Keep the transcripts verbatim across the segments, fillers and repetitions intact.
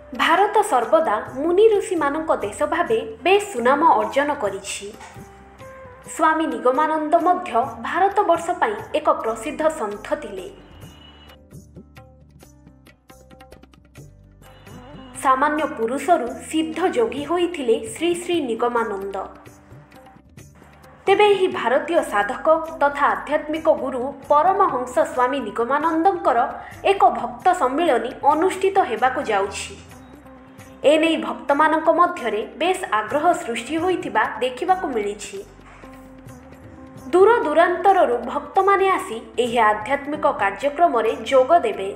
भारत सर्वदा मुनि ऋषि मानक देश भावे बेस सुनाम अर्जन करिछि। स्वामी निगमानंद मध्य भारतवर्ष पई एक प्रसिद्ध संत थिले। सामान्य पुरुषरु सिद्ध जोगी होइथिले श्री श्री निगमानंद। तेबे ही भारतीय साधक तथा आध्यात्मिक गुरु परमहंस स्वामी निगमानंदंकर एक भक्त सम्मिलनी अनुष्ठित हेबाकु जाउछि। एने भक्त मानक मध्यरे बेस आग्रह सृष्टि होइथिबा देखिबाकु मिलिछि। दूर दूरांतररु भक्त माने आसी एही आध्यात्मिक कार्यक्रम रे जोग देबे।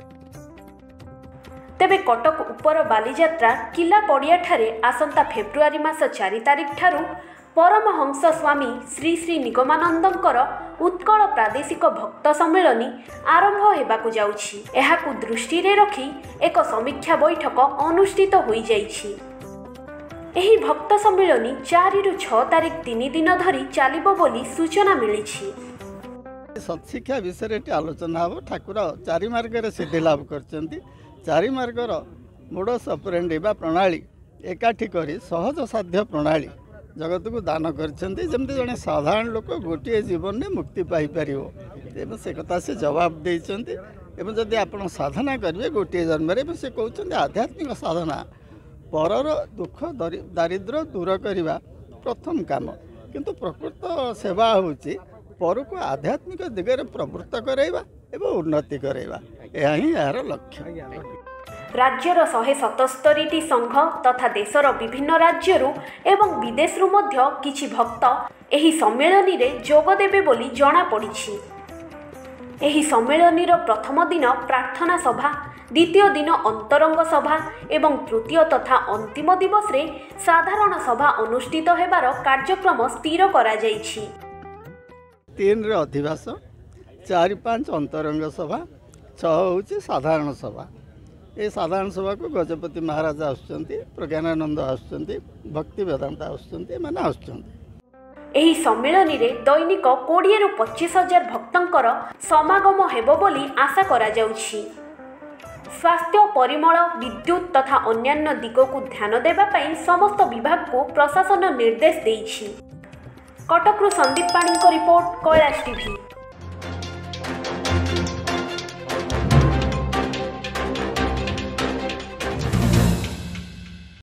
तेबे कटक उपर बालीजात्रा किला पड़िया ठारे आसंता फेब्रुआरी मास चार तारिख ठारू परमहंस स्वामी श्री श्री निगमानंदंकर उत्कल प्रादेशिक भक्त सम्मेलनी आरंभ हेबाकु जाउछि। एहाकु दृष्टि रे रखी एक समीक्षा बैठक अनुष्ठित होई जाइछि। एही भक्त सम्मेलनी चार रु छह तारिख तीन दिन धरी चलिबो बोली सूचना मिलिछि। सत्शिक्षा विषय आलोचना हो। ठाकुर चारि मार्ग रे सिद्धि लाभ करचंती। चारि मार्गर मोडस ऑपरेंडी बा प्रणाली एकाठी करी सहज साध्य प्रणाली जगत को दान करछंती। जमती जने साधारण लोक गोटे जीवन में मुक्ति पाई परिवो एवं से कथा से जवाब देइछंती। एवं जदि आपण साधना करिवे गोटे जन्म रे से कहउछंती आध्यात्मिक साधना परर दुख दारिद्र दूर करिवा प्रथम काम, किंतु प्रकृत सेवा होची पर को आध्यात्मिक दिगरे प्रवृत्त करैबा एवं उन्नति करैबा। यह ही यार लक्ष्य। राज्यर शहे सतस्तरी संघ तथा देशर विभिन्न राज्यरू एवं विदेशरू मध्य किछि भक्त एही सम्मेलनी रे जोग देबे बोली जणा पड़िछि। एही सम्मेलनीर प्रथम दिन प्रार्थना सभा, द्वितीय दिन अंतरंग सभा एवं तृतीय तथा अंतिम दिवस रे साधारण सभा अनुष्ठित हेबार कार्यक्रम स्थिर करा जाइछि। तीन रे अधिवास, चार पांच अंतरंग सभा, छह होची साधारण सभा। ये साधारण सभा को गजपति महाराज आसुचंती, प्रज्ञानानंद आसुचंती, भक्ति वेदांता आसुचंती, माने आसुचंती। एही सम्मेलनी रे दैनिक बीस रु पच्चीस हजार भक्तंकर समागम हेबो बोली आशा करा जाउछि। स्वास्थ्य, परिमल, विद्युत तथा अन्यान्य दिगकु ध्यान देबा पई समस्त विभाग को प्रशासन निर्देश देइछि। कटकरू संदीप पाणीको रिपोर्ट, कैलाश टीवी।